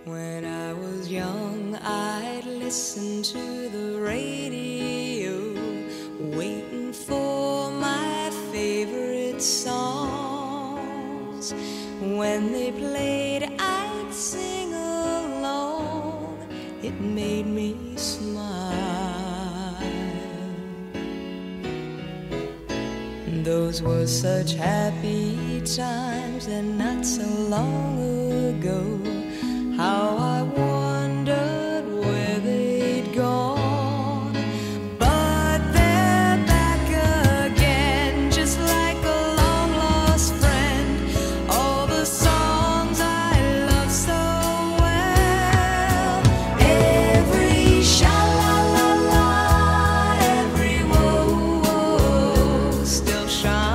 When I was young, I'd listen to the radio, waiting for my favorite songs. When they played, I'd sing along. It made me smile. Those were such happy times, and not so long ago. How I wondered where they'd gone. But they're back again, just like a long-lost friend. All the songs I love so well. Every sha-la-la-la, every whoa-whoa still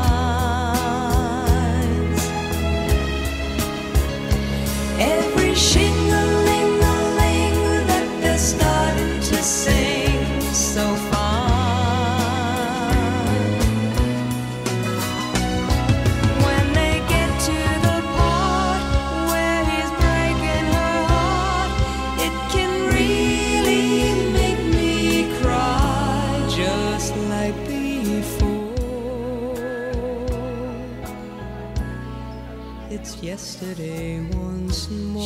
shines. Every shing-a-ling-a-ling that they're starting to sing so fine. When they get to the part where he's breaking her heart, it can really make me cry, just like before. It's yesterday once more.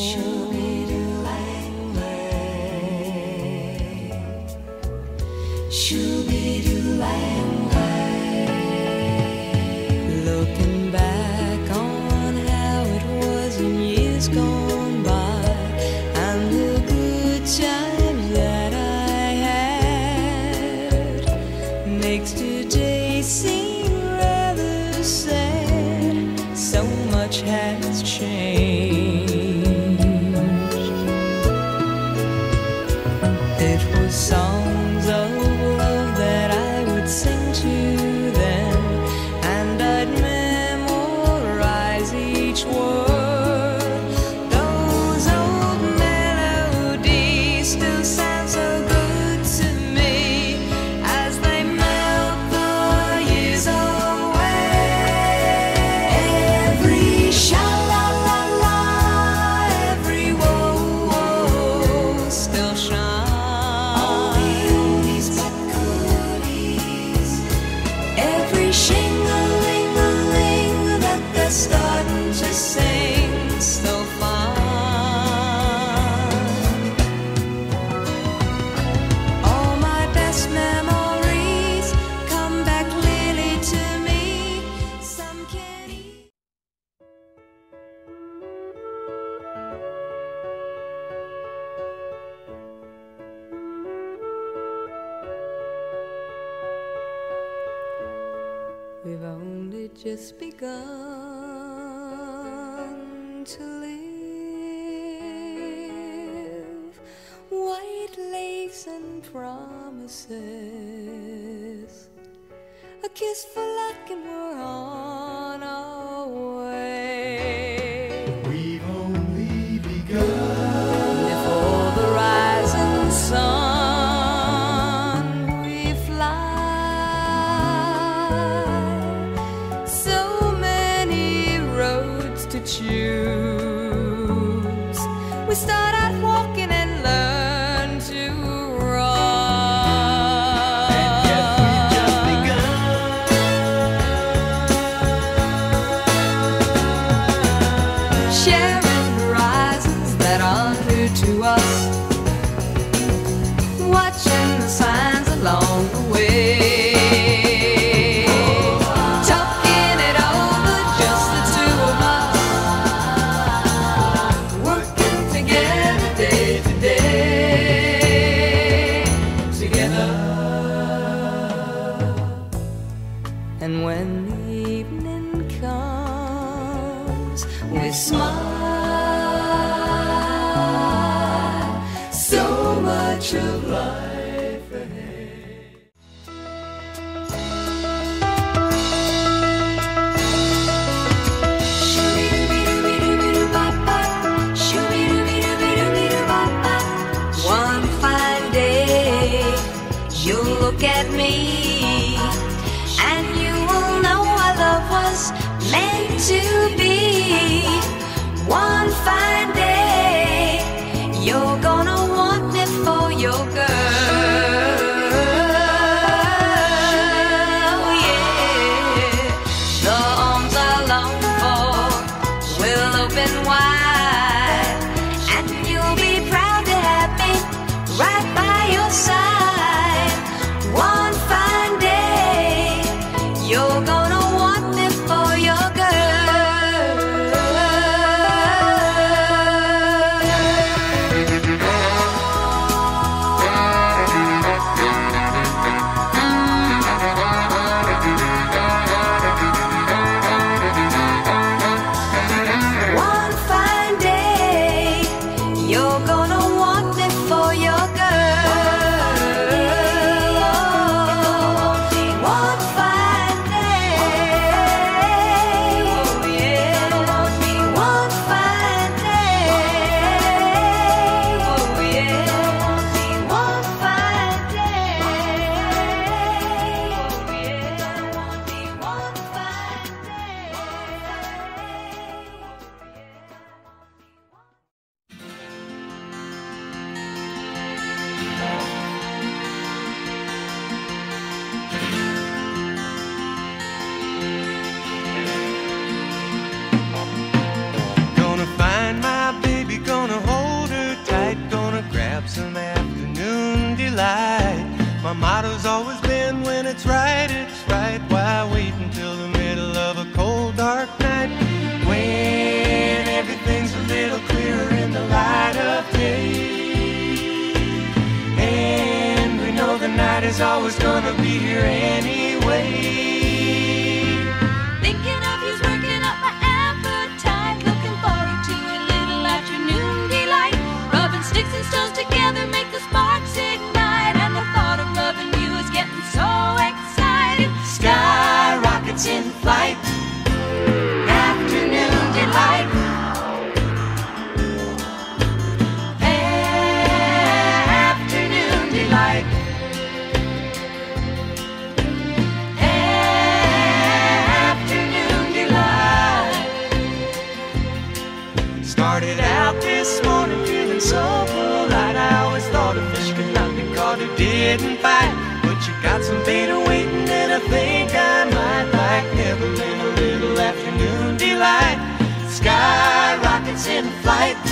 Looking back on how it was in years gone by, and the good times that I had, makes today seem rather sad. So much has changed. It was songs of love that I would sing to them, and I'd memorize each word. Those old melodies still sound so good to me as they melt the years away. Every sha-la-la-la, every whoa-whoa still shines. All the oldies but goodies. Every shing-a-ling-a-ling that they're starting to sing so fine. All my best memories come back clearly to me. Some can eat. We've only just begun to live. White lace and promises, a kiss for luck, and we're on our way. We've only begun. Before the rising sun, we fly. So many roads to choose. We start out walking and learn to run. And yet we've just begun. Sharing horizons that are new to us, watching the signs along the way, talking it over, just the two of us, working together day to day, together. And when the evening comes, we smile. So much of life ahead. One fine day, you'll look at me, and you will know our love was meant to be. One fine day, and wide, and you'll be proud to have me right by your side. One fine day, you're gonna want me for your girl. One fine day, you're gonna want me for your girl. One fine day, oh yeah. One fine day, oh yeah. One fine day, oh yeah. One fine Gonna find my baby, gonna hold her tight, gonna grab some afternoon delight. My motto's always been when it's right, why wait until the middle of a cold dark night, when everything's a little clearer in the light of day, and we know the night is always gonna be here anyway. Thinking of you's working up my appetite. Looking forward to a little afternoon delight. Rubbing sticks and stones together make the sparks ignite. And the thought of loving you is getting so exciting. Sky rockets in flight, Afternoon delight. Afternoon delight. Afternoon delight. started out this morning feeling so polite. I always thought a fish could not be caught who didn't bite, but you got some beta waiting that I think I might like. Never been a little afternoon delight. Sky rockets in flight,